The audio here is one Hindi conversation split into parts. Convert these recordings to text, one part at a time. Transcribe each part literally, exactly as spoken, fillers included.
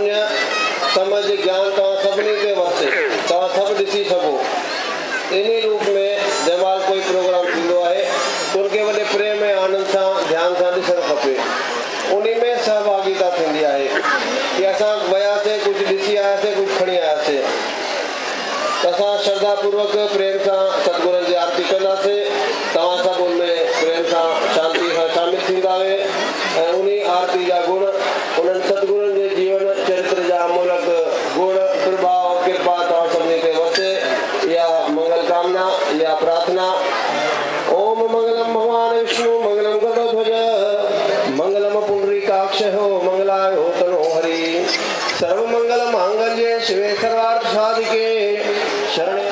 पुण्य समझ ज्ञान तव्हां सभिनी ते वरसे, तव्हां सभु ॾिसी सघो। इन रूप में जंहिंमहिल कोई प्रोग्राम थींदो आहे त उनखे वॾे प्रेम ऐं आनंद सां ध्यान सां ॾिसणु खपे। उन में सहभागिता थींदी आहे कि असां वियासीं, कुझु ॾिसी आयासीं, कुझु खणी आयासीं, त असां श्रद्धापूर्वक प्रेम सां सतगुरुनि जी आरती कंदासीं। तव्हां सभु उनमें प्रेम सां शांति सां शामिल थींदा ऐं उन आरती जा गुण, उन्हनि सतगुरुनि जे जीवन चरित्र जा अमूलक गुण, प्रभाव, कृपा तव्हां सभिनी ते वसे। इहा मंगल कामना, इहा प्रार्थना। ओम मंगलम भगवान विष्णु मंगलम गरुड़ध्वज मंगलम पुंडरीकाक्ष हो मंगलाय हो तनो हरि। सर्व मंगल मांगल्ये शिवे सर्वार्थ साधिके शरणे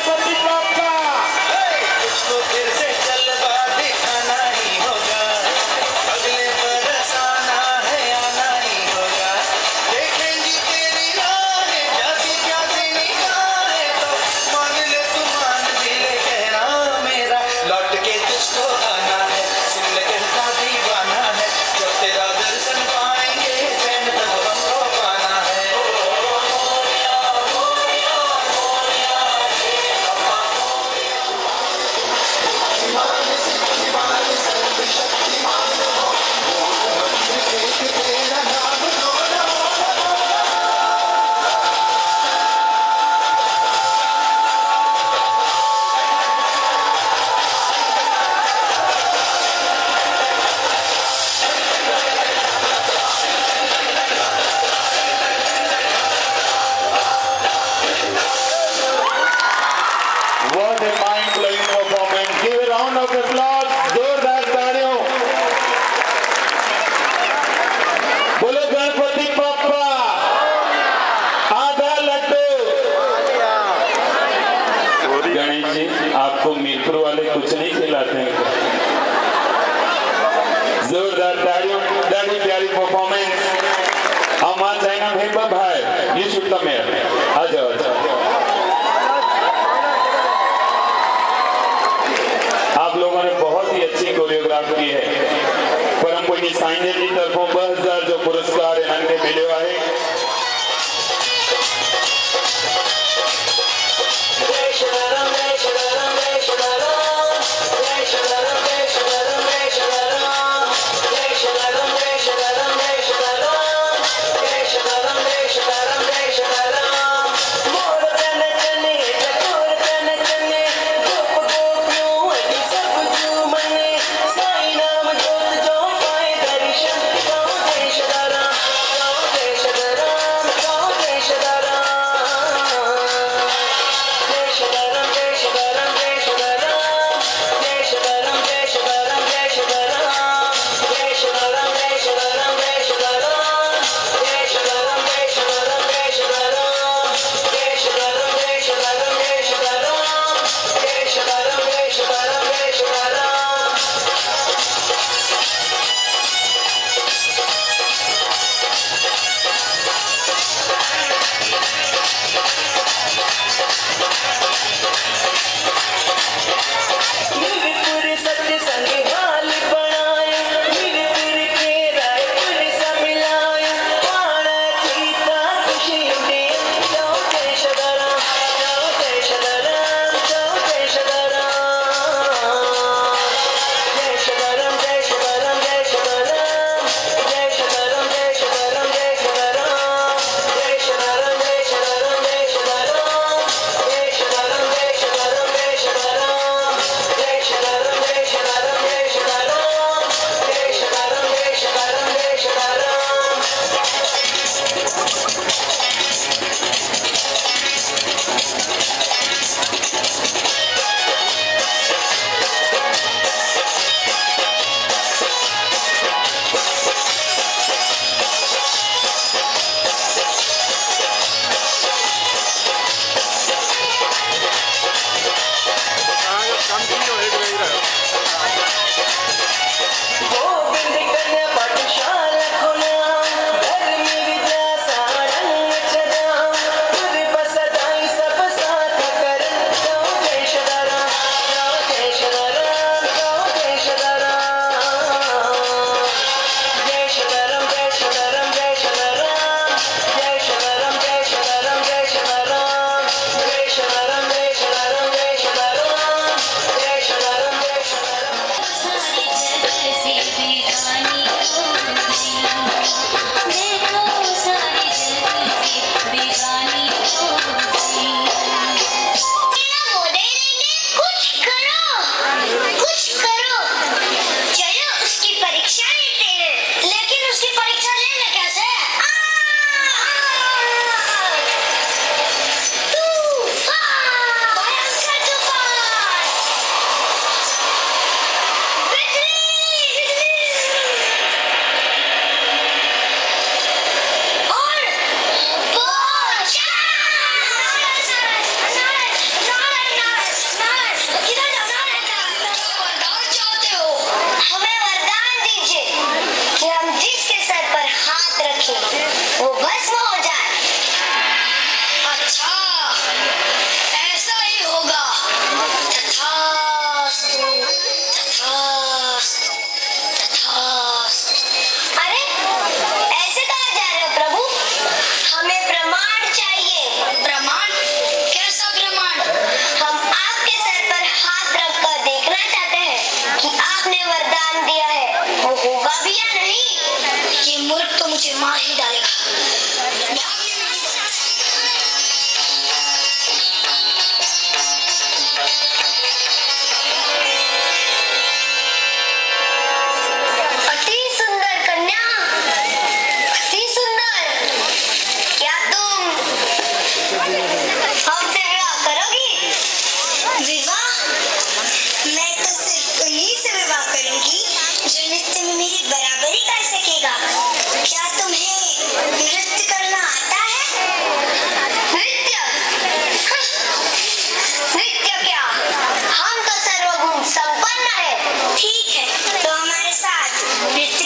गणपति बाप्पा। इसको फिर से जलवा दिखाना ही होगा, अगले बरस आना है आना ही होगा। देखेंगी तेरी राहें प्यासी प्यासी निगाहें, तो मान ले तू मान भी ले कहना मेरा, लौट के तुझको आना है, सुन ले कहता दीवाना है, जब तेरा दर्शन पाएंगे चैन तब हमको पाना है। What a mind-blowing performance. Give a round of applause. जोरदार तालियों. बोलो गणपति बाप्पा. आधा लड्डू. गणेश जी, आपको मीरपुर वाले कुछ नहीं खिलाते हैं. जोरदार तालियों. बड़ी प्यारी परफॉर्मेंस. हमारा चाइना भेद भाई. ये शुद्ध में आ जाओ आ जाओ. आप लोगों ने बहुत ही अच्छी कोरियोग्राफ की है. परम पूज्य साईं जी तरफों ब हज़ार जो पुरस्कार इन्हनि मिलियो आहे. साईं नाम जोत जो पाए दर्शन, किसके